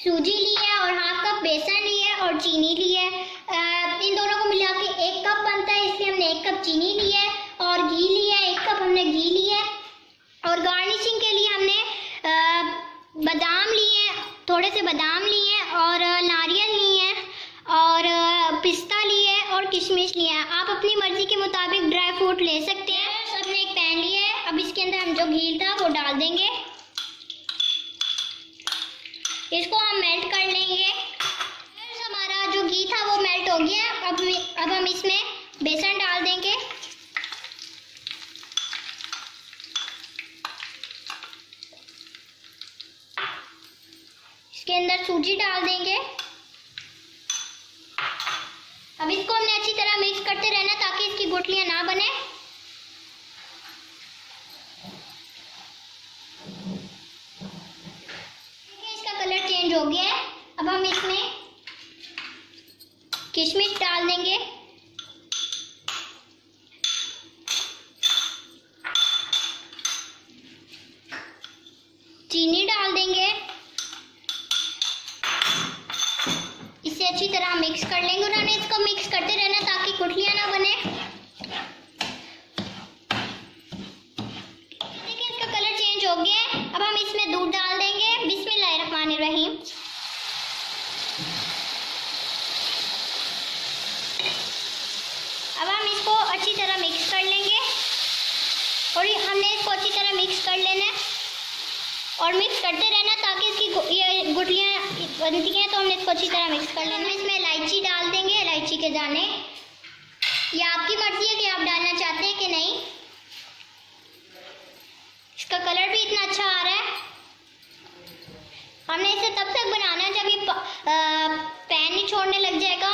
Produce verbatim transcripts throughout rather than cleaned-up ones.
सूजी ली है और हाफ कप बेसन ली है और चीनी ली है। इन दोनों को मिला के एक कप बनता है, इसलिए हमने एक कप चीनी ली है। और घी लिया है, एक कप हमने घी लिया है। और गार्निशिंग के लिए हमने आ, बादाम लिए हैं, थोड़े से बादाम लिए हैं और नारियल लिए हैं और पिस्ता लिए है और किशमिश लिए है। आप अपनी मर्जी के मुताबिक ड्राई फ्रूट ले सकते हैं। हमने एक पैन लिया है, अब इसके अंदर हम जो घी था वो डाल देंगे। इसको हम मेल्ट कर लेंगे। हमारा जो घी था वो मेल्ट हो गया। अब अब हम इसमें बेसन डाल देंगे। इसके अंदर सूजी डाल देंगे। अब इसको हमने अच्छी तरह मिक्स करते रहना ताकि इसकी गुठलियां ना बने। इसका कलर चेंज हो गया है। अब हम इसमें किशमिश डाल देंगे। चीनी डाल देंगे। इसे अच्छी तरह मिक्स कर लेंगे और हमें इसको मिक्स करते रहना ताकि गुठलियां ना बने। देखिए इसका कलर चेंज हो गया है। अब हम इसमें दूध डाल देंगे। बिस्मिल्लाहिर्रहमानिर्रहीम। अब हम इसको अच्छी तरह मिक्स कर लेंगे और हमने इसको अच्छी तरह मिक्स कर लेना है और मिक्स करते रहना ताकि इसकी ये गुठलियाँ बनती हैं। तो हमने इसको अच्छी तरह मिक्स कर लेना। इसमें इलायची डाल देंगे, इलायची के दाने। ये आपकी मर्जी है कि आप डालना चाहते हैं कि नहीं। इसका कलर भी इतना अच्छा आ रहा है। हमने इसे तब तक बनाना है जब ये पैन नहीं छोड़ने लग जाएगा।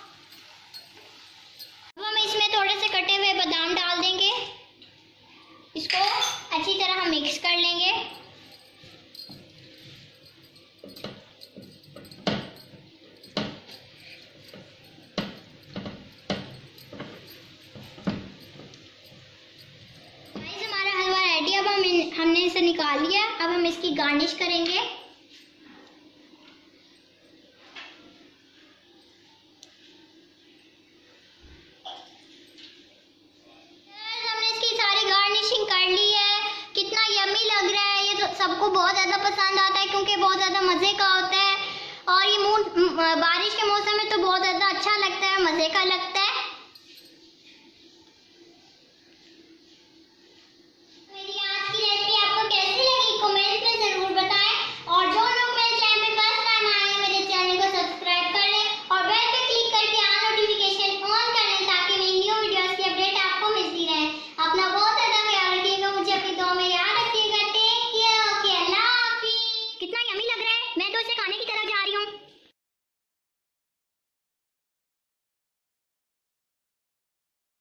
अब हम इसमें थोड़े से कटे हुए बादाम डाल देंगे। इसको अच्छी तरह हम मिक्स कर लेंगे। अब हम हमने इसे निकाल लिया। अब हम इसकी गार्निश करेंगे। हमने इसकी सारी गार्निशिंग कर ली है। कितना यम्मी लग रहा है। ये सबको बहुत ज़्यादा पसंद आता है क्योंकि बहुत ज़्यादा मज़े का होता है और ये मूड बारिश के मौसम में तो बहुत ज़्यादा अच्छा लगता है, मज़े का लगता है।